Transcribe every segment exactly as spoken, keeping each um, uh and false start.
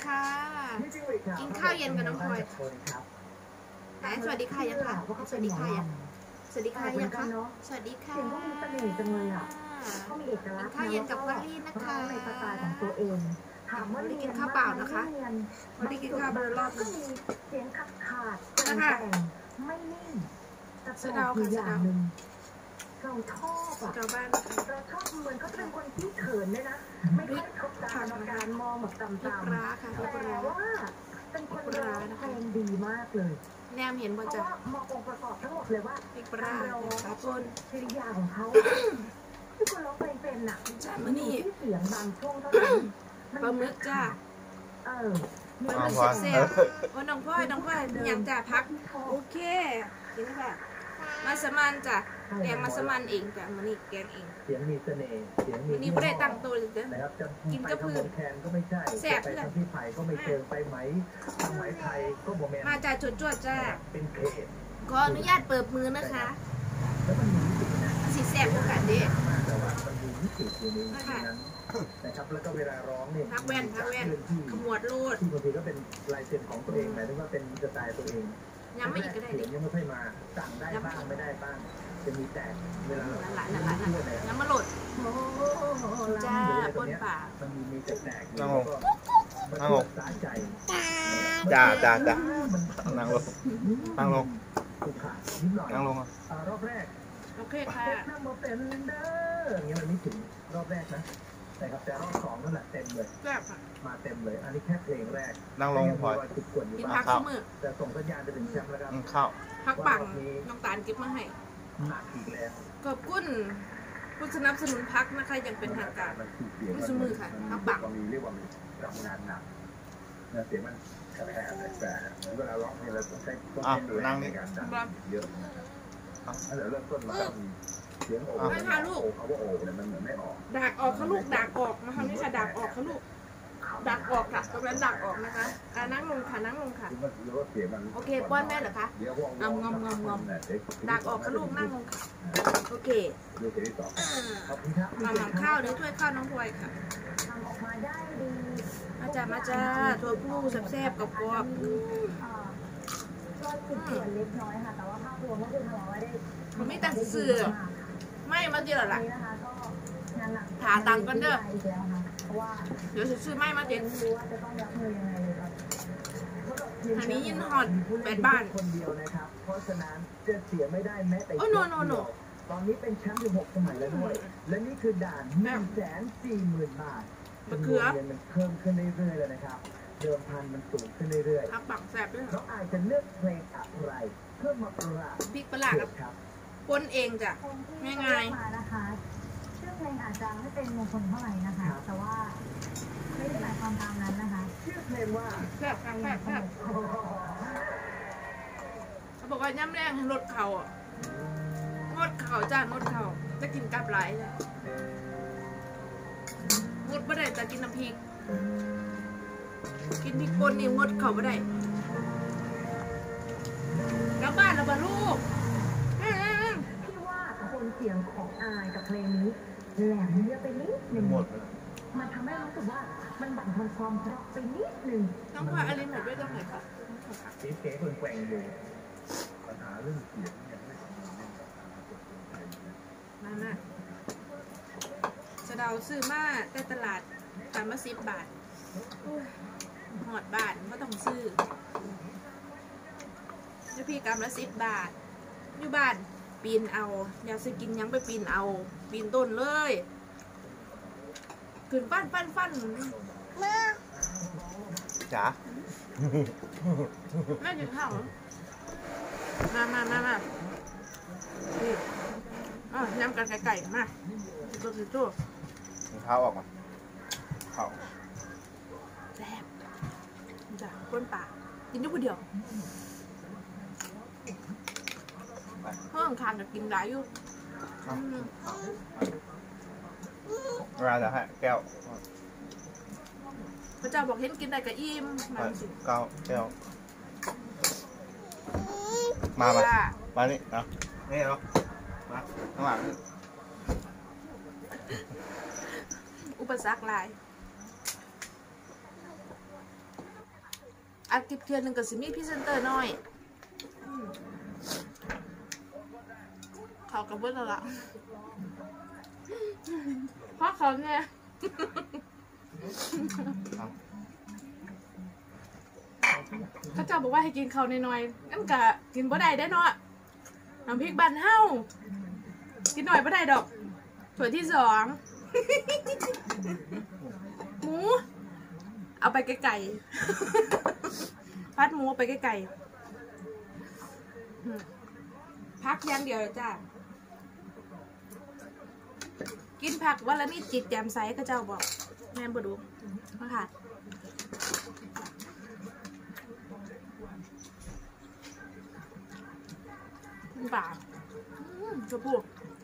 ค่ะกินข้าวเย็นกับน้องพลอยไหนสวัสดีค่ะยังค่ะสวัสดีค่ะยังสวัสดีค่ะยังค่ะสวัสดีค่ะกินข้าวเย็นกับวอลลี่นะคะวันนี้กินข้าวเปล่านะคะวันนี้กินข้าวเบอร์รอบนึงนะคะสะเดาค่ะสะเดาเราชอบอะเราบ้านเราชอบเหมือนเขาเป็นคนที่เขินเลยนะไม่ค่อยชอบการการมองแบบต่ำๆแต่ว่าเป็นคนร้ายแรงดีมากเลยแนมเห็นบนจะมององค์ประกอบทั้งหมดเลยว่าพิกราครับคนกิริยาของเขาที่คนร้องเพลงเป็นน่ะจ้ามันนี่เสียงบางช่วงเท่านั้นปลาหมึกจ้าเออมันมันเสียบๆว่าน้องพ่อยน้องพ่อยอยากจ่าพักโอเคกินค่ะมาสมันจ้ะแกงมาสมันเองจ้ะมันนี่แกงเองเสียงมีเสน่ห์เสียงมีนี่ไม่ได้ตั้งตัวเลยจ้ะกินก็พื้นแสบเพื่อนที่ไผ่ก็ไม่เชิงไปไหมทางไหมไทยก็บ่แม่มาจ้ะจวดจวดจ้ะเป็นเขตขออนุญาตเปิดมือนะคะสีแสบพวกกันดิแต่ว่ามันมีวิจิตรอยู่ในนั้นนะครับแล้วก็เวลาร้องเนี่ยพักแว่นพักแว่นขมวดรูดที่บางทีก็เป็นลายเซ็นของตัวเองหมายถึงว่าเป็นสไตล์ตัวเองยังไม่อีกก็ได้ดิยังไม่ค่อยมาสั่งได้บ้างไม่ได้บ้างจะมีแต่เวลาเราหลานหลานหลานน้ำมันหลดจ้าบนป่ามันมีมีแตกๆนั่งลงนั่งลงจ้าจ้าจ้านั่งลงนั่งลงนั่งลงรอบแรกโอเคค่ะอย่างเงี้ยมันไม่ถึงรอบแรกนะแต่ครับแต่รอบสองนั่นแหละเต็มเลยมาเต็มเลยอันนี้แค่เพลงแรกนั่งลงพอกินพักข้าวมือแต่ส่งสัญญาณจะถึงแชมป์แล้วครับข้าวพักปังน้องตาลเก็บมาให้หนักอีกแล้วขอบคุณผู้สนับสนุนพักนะคะอย่างเป็นทางการไม่สมือค่ะพักปังเรียกว่ามันทำงานหนักเสียงมันแข็งแรงแต่เวลาร้องเพลงเราต้องใช้ต้องใช้ตัวในการดังเยอะถ้าเริ่มต้นมาเสียงโอ้ไม่ค่ะลูกเขาว่าโอ้เนี่ยมันเหมือนไม่ออกดักออกเขาลูกดักออกนะคะนี่ค่ะดักออกเขาลูกดักออกค่ะตรงนั้นดักออกนะคะอ่านั่งลงค่ะนั่งลงค่ะโอเคป้อนแม่เหรอคะงอมงอมงอมงอมดักออกเขาลูกนั่งลงค่ะโอเคมาหม่ำข้าวเดี๋ยวช่วยข้าวน้องพลอยค่ะมาจ้ามาจ้าตัวผู้แซ่บๆกรอบๆก็จุดเปลี่ยนเล็กน้อยค่ะแต่ว่าภาพรวมก็คือทะเลาะไม่ได้ผมไม่ตัดเสือไม่มาเจอหรอล่ะหาตังค์กันเด้อเดี๋ยวซื้อไม่มาเจ็ดทางนี้ยินฮอตแปดบ้านคนเดียวนะครับเพราะฉะนั้นจะเสียไม่ได้แม้แต่โอ้โนโนโนตอนนี้เป็นแชมป์อยู่หกสมัยแล้วด้วยและนี่คือด่านหนึ่งแสนสี่หมื่นบาทจำนวนเงินมันเพิ่มขึ้นเรื่อยๆเลยนะครับเดิมพันมันสูงขึ้นเรื่อยๆพักปักแสบด้วยเขาอาจจะเลือกเพลงอะไรเพื่อมาประหลาดพริกประหลาดครับปนเองจ้ะง่ายๆนะคะชื่อเพลงอาจจะไม่เป็นมงคลเท่าไหร่นะคะแต่ว่าไม่ได้หมายความตามนั้นนะคะชื่อเพลงว่าแสบแสบแสบเขาบอกว่าย่ำแรงลดเข่าอ่ะงดเข่าจ้างดเข่าจะกินกับไหลจ้ะงดไม่ได้จะกินน้ำพริกกินพริกป่นนี่งดเข่าไม่ได้กลับบ้านแล้วบ้าลูกพี่ว่าคนเสียงของอายกับเพลงนี้แหลมเยอะไปนิดหนึ่งมันทำให้รู้สึกว่ามันบั่นทอนความเพราะไปนิดหนึ่งต้องว่าอะไรหมดด้วยตรงไหนคะเก๋เก๋คนแกว่งอยู่ปัญหาเรื่องเสียงยังไม่สมบูรณ์นั่นน่ะจะเดาซื้อมาแต่ตลาดจานมาสิบบาทหอดบาทก็ต้องซื้อแล้วพี่กำละสิบบาทอยู่บ้านปีนเอาอยากซื้อกินยังไปปีนเอาปีนต้นเลยขึ้นฟันฟันฟันมาจ๋าแม่กินข้าวมามามามานี่อ๋อยำกันไก่ๆมาตัวสิตัวข้าวออกมาข้าวแซ่บจ้ะก้นปากกินอยู่คนเดียวเพิ่งคานจะกินได้อยู่เราจะให้แก้วพระเจ้าบอกเห็นกินได้กับอิ่มเก้าแก้วมามามานี่เนาะนี่เนาะมาข้างหลังอุปสรรคหลายอัดคลิปเทือนหนึ่งกับซิมี่พรีเซนเตอร์น้อยเขากระเบื้องละเพราะเขาเนี่ยเขาจะบอกว่าให้กินเขาหน่อยๆนั่นกะกินบ่ได้ได้เนาะน้ำพริกบันเฮ้ากินหน่อยบ่ได้ดอกถ้วยที่สองหมูเอาไปไกลๆพัดหมูไปไกลๆพักอย่างเดียวจ้ากินผักวันละนิดจิตแจ่มใสก็เจ้าบอกแม่นบ่ดูมาค่ะป่าชมพู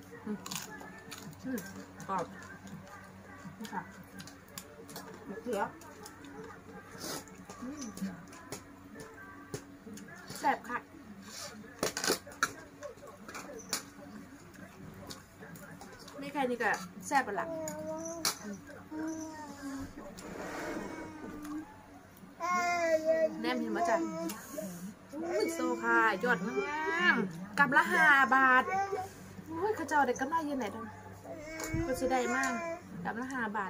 กรอบนี่ค่ะมะเขือแซ่บค่ะไม่ใครนี่ก็แซ่บปะล่ะแนมเห็นไหมจ๊ะโซค่ะยอดงามกับละห้าบาทโอ้ยข้าเจ้าได้กำไรยืนไหนดังก็จะได้มากกับละห้าบาท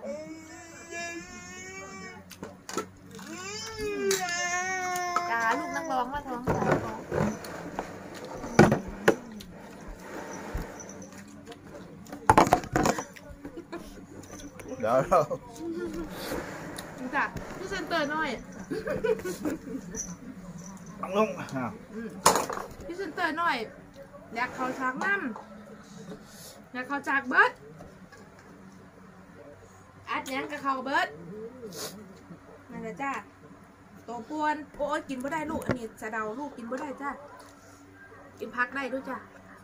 จ้าลูกนักร้องมาท้องจ้าเดี๋ยวเราจ้ะพี่เซนเตอร์น้อยต้องลงพี่เซนเตอร์น้อยอยากเขาจากน้ำอยากเขาจากเบิร์ดอัดยังกับเขาเบิร์ดนั่นแหละจ้าโตปวนโอ้ยกินบ่ได้ลูกอันนี้สะเดาลูกกินบ่ได้จ้ากินพักได้ด้วยจ้า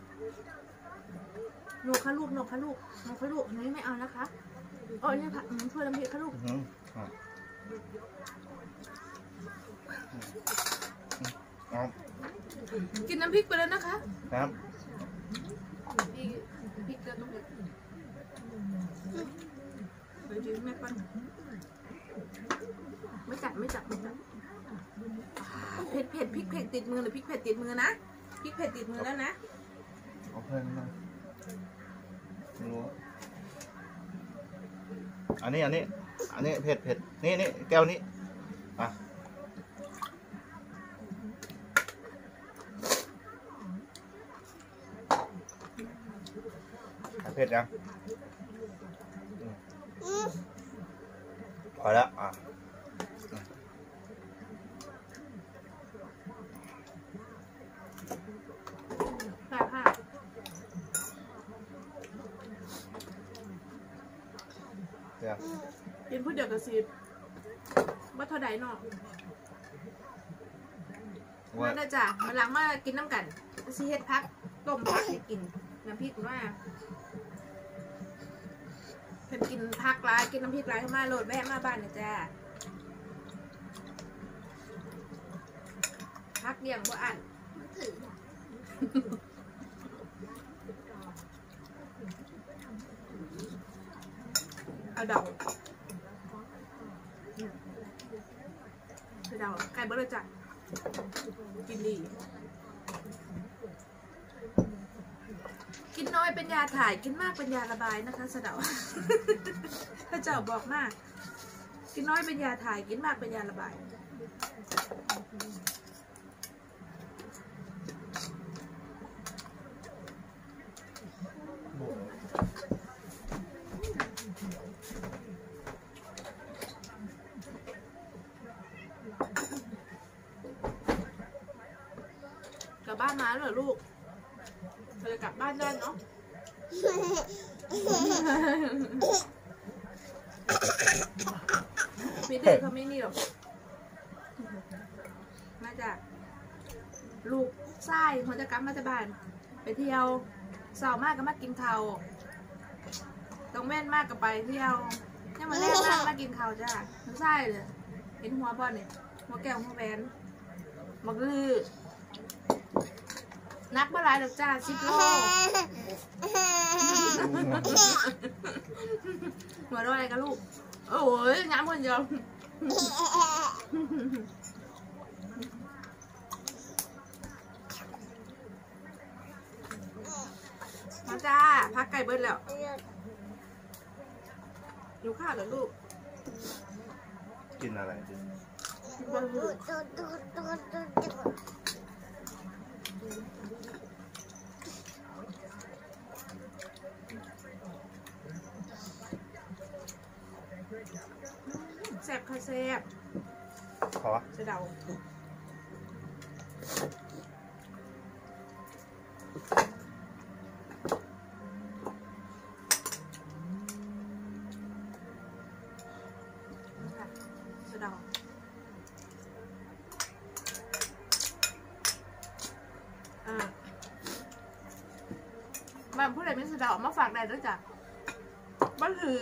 โนค่ะลูกโนค่ะลูกโนค่ะลูกอันนี้ไม่เอานะคะโอ้ยนี่ผักช่วยน้ำพริกค่ะลูกกินน้ำพริกไปแล้วนะคะครับพี่พริกเกลือต้องเผ็ดเดี๋ยวแม่ปั้นไม่จัดไม่จัดไม่จัดเผ็ดเผ็ดพริกเผ็ดติดมือหรือพริกเผ็ดติดมือนะพริกเผ็ดติดมือแล้วนะเอาเพิ่มมารู้อันนี้อันนี้อันนี้เผ็ดเผ็ดนี่นี่แก้วนี้อ่ะเผ็ดยังพอแล้วอ่ะค่ะค่ะเป็นผู้เดียวกับซีว่าเท่าใดเนาะมาได้จ้ะมาหลังมากินน้ำกันซีเฮ็ดพักต้มพักให้กินน้ำพริกว่าเป็นกินพักร้ายกินน้ำพริกร้ายเข้ามาโหลดแม่มาบ้านนะจ้ะพักเดี่ยงว่าอันเอาดอกเอาดอกไก่เบอร์จ้ะกินดีกินน้อยเป็นยาถ่ายกินมากเป็นยาระบายนะคะสะเดาถ้าเจ้าบอกมากกินน้อยเป็นยาถ่ายกินมากเป็นยาระบายกลับบ้านมาเหรอลูกเราจะกลับบ้านได้เนาะพี่เด็กเขาไม่นี่หรอกมาจากลูกไส้เขาจะกลับมาจากบ้านไปเที่ยวสาวมากก็มากินข้าวต้องแม่นมากก็ไปเที่ยวนี่มาแรกมากมากินข้าวจ้าน้ำไส้เลยเห็นหัวบอลเนี่ยหัวแก้วหัวแหวนมักลือนักเมื่อไรดอกจ้าสิบโลหัวด้วยอะไรกันลูกโอ้ยงามคนเดียวมาจ้าพักไก่เบิ้ลแล้วอยู่ข้าวเหรอลูกกินอะไรดิแซ่บค่ะแซ่บพอจะเดาจะเดาอ่ามันพูดอะไรไม่สะเดามาฝากได้ด้วยจ้ะบ้านหือ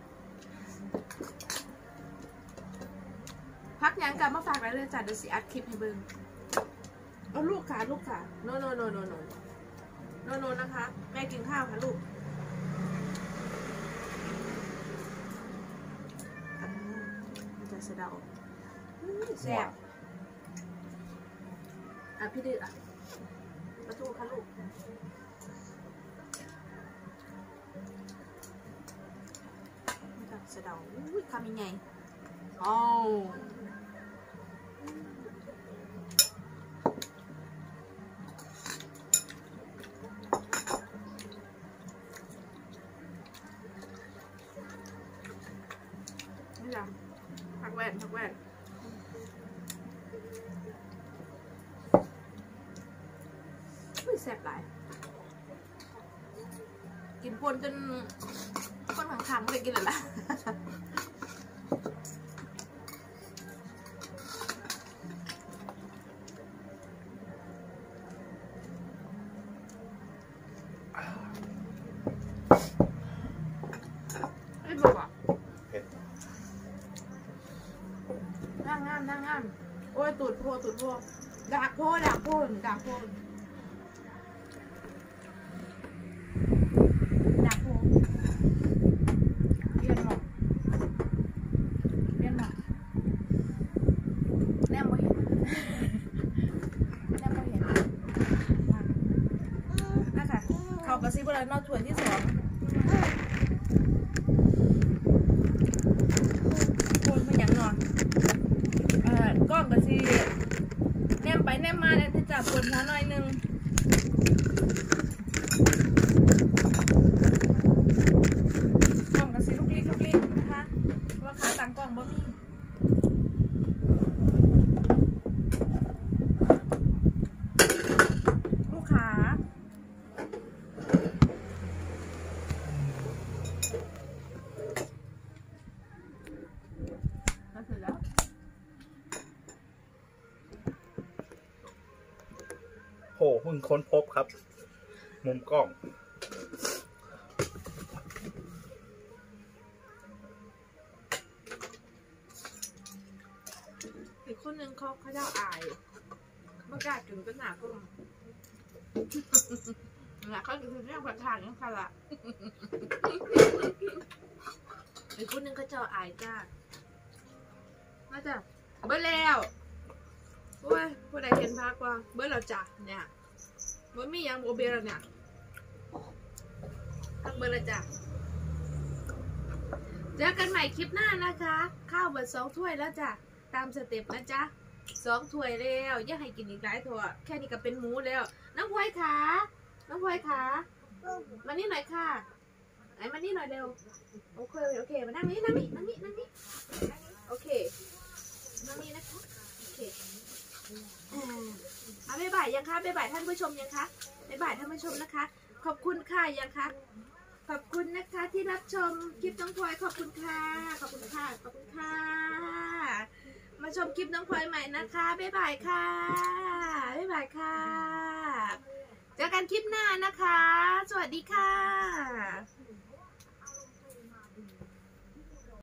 พักยังกลับมาฝากได้เลยจ้ะเดี๋ยวสิอัดคลิปให้เบิ่งเอาลูกค่ะลูกค่ะโนโนโนโนโนโนโนนะคะแม่กินข้าวค่ะลูกมันจะสะเดาแซ่บอ่ะพี่ดื้ออ่ะมาทูค่ะลูกมันจะสะเดาอุ้ยคำยังไงอ๋อผักแว่นผักแว่นอุ้ยแซ่บหลายกินปนจนคนข้างๆไม่ได้กินเลยล่ะไอ้บอกอ่ะนั่งงามนั่งงามโอ้ยตูดโพตูดโพดากโพดากโพดากโพดากโพเรียนหมอกเรียนหมอกแนมบ่เห็นแนมบ่เห็นนะคะเขากระซิบว่าเราถ้วยที่สองคนมันยังนอนก้อนกระซีแนมไปแนมมาเนี่ยจะจับปวดหัวหน่อยนึงกล้องกระซีลูกลิกลูกลิกนะคะว่าขาต่างกล้องบ่มีลูกขาเสร็จแล้วโหเพิ่งค้นพบครับมุมกล้องอีกคนนึงเขาเขาเจ้าอายเมื่อกาถึงก็หนาก็หนาเขาถึงเรื่องประทานยังค่ะละอีกคนนึงเขาเจ้าอายจ้าน่าจะเบิ้ลแล้วโอ้ยผู้ใดเห็นพักว่าเบิ้ลเราจ้ะเนี่ยเบิ้ลมียังโอเบลเนี่ยพักเบิ้ลเราจ้ะเจอกันใหม่คลิปหน้านะคะข้าวเบิดสองถ้วยแล้วจ้ะตามสเต็ปนะจ๊ะสองถ้วยแล้วอย่าให้กินอีกหลายถ้วยแค่นี้ก็เป็นหมูแล้วน้องพลอยขาน้องพลอยขามานี่หน่อยค่ะไหนมานี่หน่อยเร็วโอเคโอเคมานั่งนี่นั่งนี่นั่งนี่นั่งนี่โอเคนั่งนี่นะคะโอเคอ่าบ๊ายบายยังคะบ๊ายบายท่านผู้ชมยังคะบ๊ายบายท่านผู้ชมนะคะขอบคุณค่ะยังคะขอบคุณนะคะที่รับชมคลิปน้องพลอยขอบคุณค่ะขอบคุณค่ะขอบคุณค่ะมาชมคลิปน้องพลอยใหม่นะคะบ๊ายบายค่ะบ๊ายบายค่ะเจอกันคลิปหน้านะคะสวัสดีค่ะ